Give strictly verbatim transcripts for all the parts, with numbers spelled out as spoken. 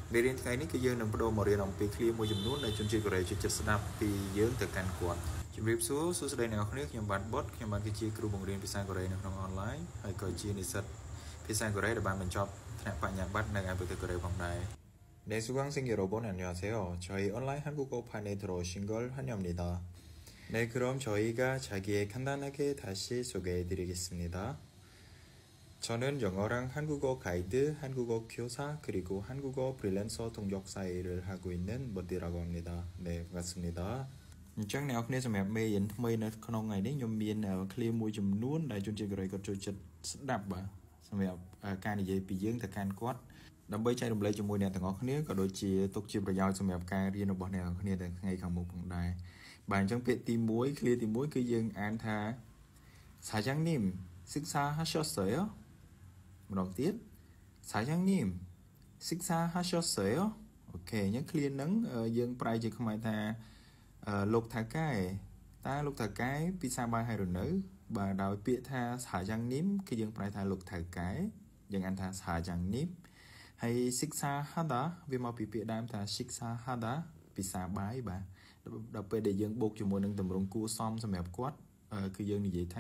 មេរៀនថ្ងៃនេះគឺយើងនឹងបដូរមករៀនអំពីឃ្លាមួយចំនួនដែលជនជាតិកូរ៉េចូលចិត្តស្ដាប់ពីយើងទៅកាន់គាត់ជំរាបសួរសួស្តីអ្នកនរគ្នាខ្ញុំបាទបុតខ្ញុំបាទគឺជាគ្រូបង្រៀនភាសាកូរ៉េនៅក្នុងអនឡាញហើយក៏ជានិស្សិតភាសាកូរ៉េដែលបានបញ្ចប់ថ្នាក់បញ្ញាបត្រនៅឯប្រទេសកូរ៉េផងដែរ네 수강생 여러분 안녕하세요. 저희 온라인 한국어 판에 들어오신 걸 환영합니다. 네 그럼 저희가 자기의 간단하게 다시 소개해 드리겠습니다. 저는 영어랑 한국어 가이드, 한국어 교사, 그리고 한국어 프리랜서 동역사 일을 하고 있는 머디라고 합니다. 네, 반갑습니다. អញ្ចឹងអ្នកនរគ្នាសម្រាប់មេរៀនថ្មីនៅក្នុងថ្ងៃនេះខ្ញុំមានឃ្លាមួយចំនួនដែលជនជាតិកូរ៉េគាត់ចូលចិត្តស្ដាប់បាទសម្រាប់ការនិយាយពីយើងទៅកាន់គាត់ដើម្បីចែករំលែកជាមួយអ្នកទាំងអស់គ្នាក៏ដូចជាទុកជាប្រយោជន៍សម្រាប់ការរៀនរបស់អ្នកទាំងអស់គ្នានៅថ្ងៃខាងមុខផងដែរបាទអញ្ចឹងពាក្យទីមួយឃ្លាទីមួយគឺយើងអានថា사장님 식사하셨어요?ម្ដងទៀត사장님 식사하셨어요? អូខេអញ្ចឹងឃ្លាហ្នឹងយើងប្រែជាខ្មែរថាលោកថៅកែតើលោកថៅកែពិសាបាយហើយឬនៅបាទដោយពាក្យថា사장님គឺយើងប្រែថាលោកថៅកែយើងអានថា 사장님 ហើយ 식사하다 វាមកពីពាក្យដើមថា 식사하다 ពិសាបាយបាទដល់ពេលដែលយើងបូកជាមួយនឹងទម្រង់គួរសមសម្រាប់គាត់គឺយើងនិយាយថា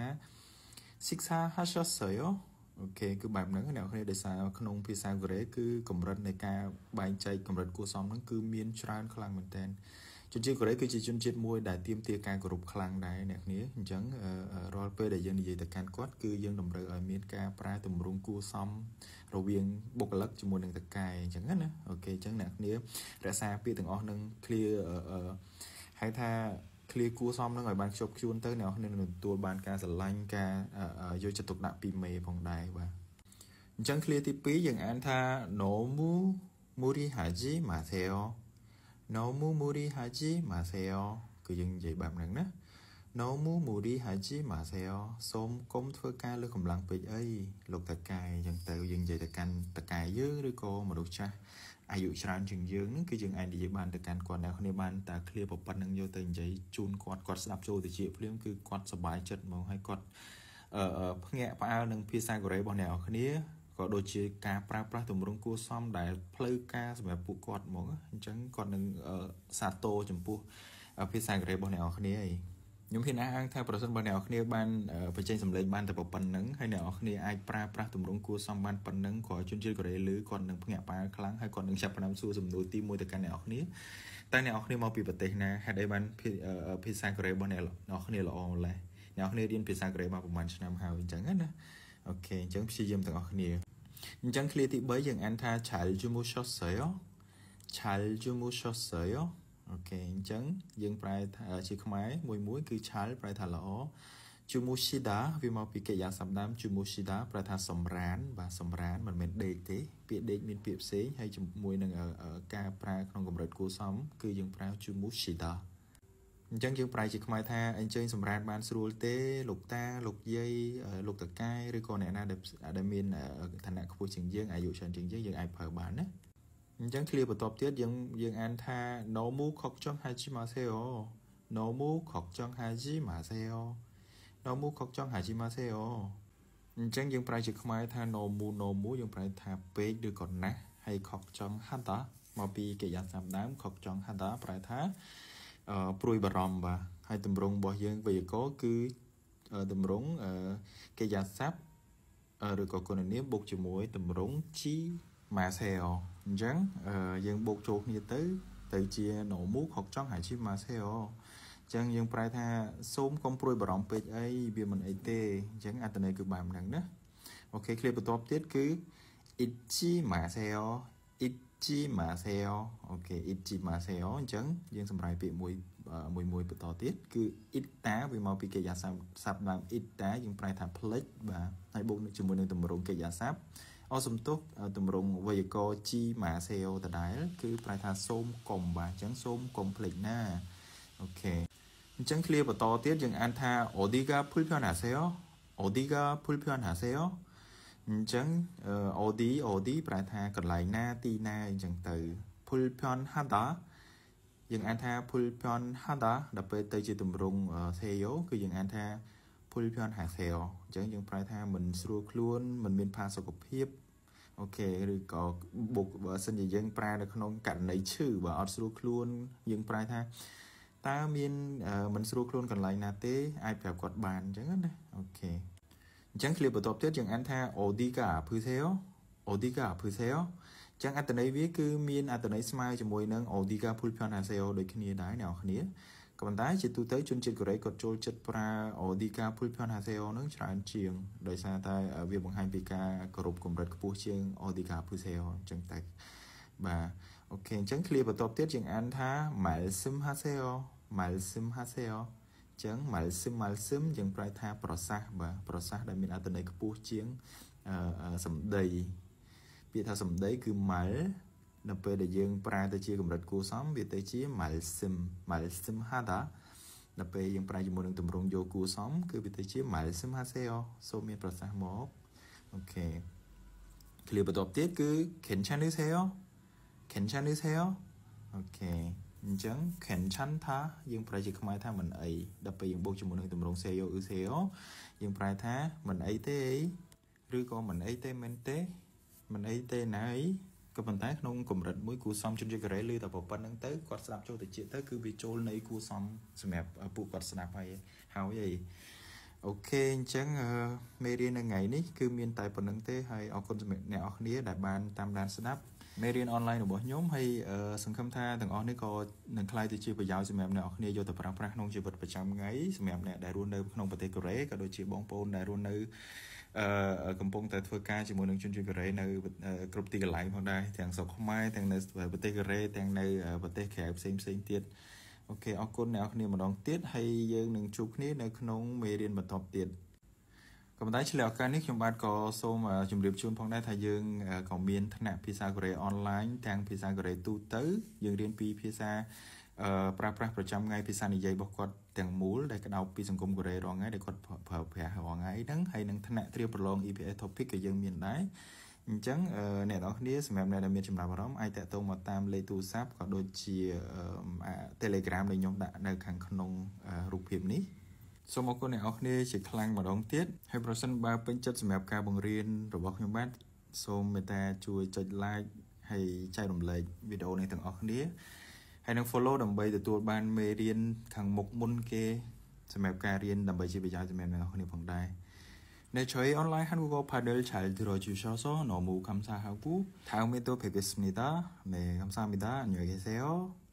식사하셨어요? អូខេគឺបែបហ្នឹងអ្នកនរគ្នាដោយសារក្នុងភាសាកូរ៉េគឺកម្រិតនៃការបែងចែកកម្រិតគួរសមហ្នឹងគឺមានច្រើនខ្លាំងមែនទែនជនជាតិកូរ៉េគឺជាជនជាតិមួយដែលទាមទារការគោរពខ្លាំងដែរអ្នកគ្នាអញ្ចឹងរាល់ពេលដែលយើងនិយាយទៅកាន់គាត់គឺយើងតម្រូវឲ្យមានការប្រើទម្រង់គួរសមរវាងបុគ្គលិកជាមួយនឹងតកែអញ្ចឹងណាអូខេអញ្ចឹងអ្នកគ្នារក្សាពាក្យទាំងអស់នឹង clear ហៅថាឃ្លាគួរសមនឹងឲ្យបានខ្ជាប់ខ្ជួនទៅអ្នកនរនឹងទទួលបានការស្រឡាញ់ការយកចិត្តទុកដាក់ពីមេផងដែរបាទអញ្ចឹងឃ្លាទីពីរយើងអានថា 너무 무리하지 마세요. 너무 무리하지 마세요. គឺយើងនិយាយបែបហ្នឹងណា 너무 무리하지 마세요. សូមកុំធ្វើការលើសកម្លាំងពេកអីលោកតកែអញ្ចឹងទៅយើងនិយាយទៅកាន់តកែយើងឬក៏មនុស្សចាស់អាយុច្រើនជាងយើងហ្នឹងគឺយើងអាចនិយាយបានទៅកាន់គាត់អ្នកគ្នាបានតែឃ្លាប៉ុណ្្នឹងយកទៅនិយាយជូនគាត់គាត់ស្ដាប់ចូលទៅជាភ្លាមគឺគាត់សប្បាយចិត្តហ្មងហើយគាត់អឺភ្ញាក់ផ្អើលនឹងភាសាកូរ៉េរបស់អ្នកគ្នាក៏ដូចជាការប្រើប្រាស់ទម្រង់គួរសមដែលផ្លូវការសម្រាប់ពួកគាត់ហ្មងអញ្ចឹងគាត់នឹងសាទរចំពោះភាសាកូរ៉េរបស់អ្នកគ្នាឯងខ្ញុំហ៊ានអះអាងថាប្រសិនបើអ្នកនរគ្នាបានបញ្ចេញសម្លេងបានតែប៉ុណ្្នឹងហើយអ្នកនរគ្នាអាចប្រើប្រាស់ទម្រង់គួរសមបានប៉ុណ្្នឹងក៏ជនជាតិកូរ៉េលឺគាត់នឹងភ្ញាក់ផ្អើលខ្លាំងហើយគាត់នឹងចាប់ផ្ដើមសួរសំណួរទីមួយទៅកាន់អ្នកនរគ្នាតែអ្នកនរគ្នាមកពីប្រទេសណាហេតុអីបានភាសាកូរ៉េរបស់អ្នកនរគ្នាល្អម្ល៉េះអ្នកនរគ្នារៀនភាសាកូរ៉េមកប្រហែលឆ្នាំហើយអញ្ចឹងណាអូខេអញ្ចឹងព្យាយាមទាំងអស់គ្នាអញ្ចឹងឃ្លាទី3យើងអានថា 잘 주무셨어요? 잘 주무셨어요? អូខេអញ្ចឹងយើងប្រែថាជាខ្មែរមួយមួយគឺឆាល់ប្រែថាល្អជូមូស៊ីដាវាមកពីកិរិយាសព្ទដើមជូមូស៊ីដាប្រែថាសម្រានបាទសម្រានមិនមែនដេកទេពាក្យដេកមានពាក្យផ្សេងហើយជាមួយនឹងការប្រើក្នុងកម្រិតគួរសមគឺយើងប្រើជូមូស៊ីដាអញ្ចឹងយើងប្រែជាខ្មែរថាអញ្ជើញសម្រានបានស្រួលទេលោកតាលោកយាយលោកតកែឬក៏អ្នកណាដែលមានឋានៈខ្ពស់ជាងយើងអាយុច្រើនជាងយើងយើងអាចប្រើបានណាអញ្ចឹងឃ្លាបន្ទាប់ទៀតយើងយើងអានថា 너무 걱정하지 마세요. 너무 걱정하지 마세요. 너무 걱정하지 마세요. អញ្ចឹងយើងប្រែជាខ្មែរថា 너무 너무 យើងប្រែថាពេកឬក៏ណាស់ហើយ 걱정하다 មកពីកិរិយាសព្ទដើម 걱정하다 ប្រែថាអឺព្រួយបារម្ភបាទហើយទម្រង់របស់យើងវេយ្យាករណ៍គឺទម្រង់កិរិយាសព្ទឬក៏គុណនាមបូកជាមួយទម្រង់ ជីម៉ាសេអូអញ្ចឹងយើងបូកចូលគ្នាទៅទៅជា nomu 걱정하지 마세요 អញ្ចឹងយើងប្រែថាសូមកុំព្រួយបារម្ភពេកអីវាមិនអីទេអញ្ចឹងអត្ថន័យគឺបែបហ្នឹងណាអូខេឃ្លាបន្ទាប់ទៀតគឺ 잊지 마세요 잊지 마세요 អូខេ 잊지 마세요 អញ្ចឹងយើងសម្រាយពាក្យមួយមួយមួយបន្តទៀតគឺ ita វាមកពីកិរិយាសព្ទដើម ita យើងប្រែថាផ្លិចបាទហើយបូកជាមួយនឹងទម្រង់កិរិយាសព្ទអសំទុះទម្រង់វេយ្យាករណ៍ ជីម៉ាសេអូដដែលគឺប្រែថាសូមកុំបាទអញ្ចឹងសូមកុំភ្លេចណាអូខេអញ្ចឹងឃ្លាបន្តទៀតយើងអានថា 어디가 불편하세요? 어디가 불편하세요? អញ្ចឹង 어디 어디 ប្រែថាកន្លែងណាទីណាអញ្ចឹងទៅ 불편하다 យើងអានថា 불편하다 ដល់ពេលទៅជាទម្រង់ 세요 គឺយើងអានថា 불편하세요 អញ្ចឹងយើងប្រែថាមិនស្រួលខ្លួនមិនមានផាសុកភាព ok rồi có buộc vợ sinh gì dân pra được không cảnh lấy chữ và ở số luôn dân pra tha ta miên mình số luôn còn lại là tế ai phải quạt bàn chẳng đấy ok chẳng clip ở top tiết chẳng anh tha odiga phư theo odiga phư theo chẳng anh tên ấy viết cứ miên anh tên ấy smile cho môi nâng odiga phư phiền hà seo đôi khi đái nào khi còn tái chỉ tu tới chuyên chế của đấy có trôi chất pra odiga phư phiền hà seo nâng tràn chiềng đời xa ta ở việc bằng hai pk group cùng rất phù chiêng odiga phư theo chẳng tạch và ok chẳng clip ở top tiết chẳng anh tha 말씀 하세요 말씀 하세요 chẳng 말씀 말씀 chẳng phải tha process và process đại miền ở đây có bố chiến sầm đầy bị tha sầm đấy cứ mal nằm về để dương pra tới chia cùng đất cú xóm bị tới chia 말씀 말씀 하다 nằm về dương pra chỉ muốn tụm rong vô cú xóm cứ bị tới chia 말씀 하세요 số miền process một ok clip đầu tiết cứ 괜찮으세요 괜찮으세요 ok chẳng 괜찮다 dương phải chỉ không ai tha mình ấy đặc biệt dương bố cho một người tụm rong xe vô ư xe ó dương phải tha mình ấy thế ấy rư con mình ấy thế mình thế mình ấy thế này cái phần tác nông cùng rật mũi cú xong trên cái lưu tập một phần năng tới quạt snap cho từ chuyện tới cứ bị trôi lấy cú xong mẹp phụ quạt snap hay hào gì ok chẳng mê riêng ngày ní cứ miền tại phần năng tế hay ở con mẹ nẹo ní đại ban tam đàn snap mê riêng online của nhóm hay sừng khâm tha thằng on đấy có nâng khai từ chia bây giờ xem em nẹo ní vô tập prang prang nông chỉ vậtประจำngày xem em nẹo đại luôn nơi nông bờ tây cổ rễ cả đôi chỉ bong pôn đại luôn nơiកំពុងតែធ្វើការជាមួយនឹងជនជាតិកូរ៉េនៅគ្រប់ទីកន្លែងផងដែរទាំងស្រុកខ្មែរទាំងនៅប្រទេសកូរ៉េទាំងនៅប្រទេសក្រៅផ្សេងផ្សេងទៀតអូខេអរគុណអ្នកនរគ្នាម្ដងទៀតហើយយើងនឹងជួបគ្នានៅក្នុងមេរៀនបន្តទៀតក៏ប៉ុន្តែឆ្លៀតឱកាសនេះខ្ញុំបាទក៏សូមជម្រាបជូនផងដែរថាយើងក៏មានថ្នាក់ភាសាកូរ៉េអនឡាញទាំងភាសាកូរ៉េទូទៅយើងរៀនពីភាសាប្រើប្រាស់ប្រចាំថ្ងៃភាសានិយាយរបស់គាត់ទាំងមូលដែលក្តោបពីសង្គមកូរ៉េរាល់ថ្ងៃដែលគាត់ប្រើប្រាស់រាល់ថ្ងៃហ្នឹងហើយនឹងថ្នាក់ត្រៀមប្រឡង E P A topic ក៏យើងមានដែរអញ្ចឹងអ្នកនរគ្នាសម្រាប់អ្នកដែលមានចំណាប់អារម្មណ៍អាចតាក់ទងមកតាមលេខទូរស័ព្ទក៏ដូចជា Telegram ដែលខ្ញុំដាក់នៅខាងក្នុងរូបភាពនេះសូមអរគុណអ្នកនរគ្នាជាខ្លាំងម្ដងទៀតហើយប្រសិនបើពេញចិត្តសម្រាប់ការបង្រៀនរបស់ខ្ញុំបាទសូមមេត្តាជួយចុច like ហើយចែករំលែកវីដេអូនេះទាំងអស់គ្នាហើយនឹង follow ដើម្បីទទួលបានមេរៀនខាងមុខមុនគេសម្រាប់ការរៀនដើម្បីជាប្រយោជន៍សម្រាប់អ្នកនរគ្នាផងដែរ내저희 온라인 한국어 판을 잘 들어주셔서 너무 감사하고 다음에 또 뵙겠습니다. 네, 감사합니다. 안녕히 계세요.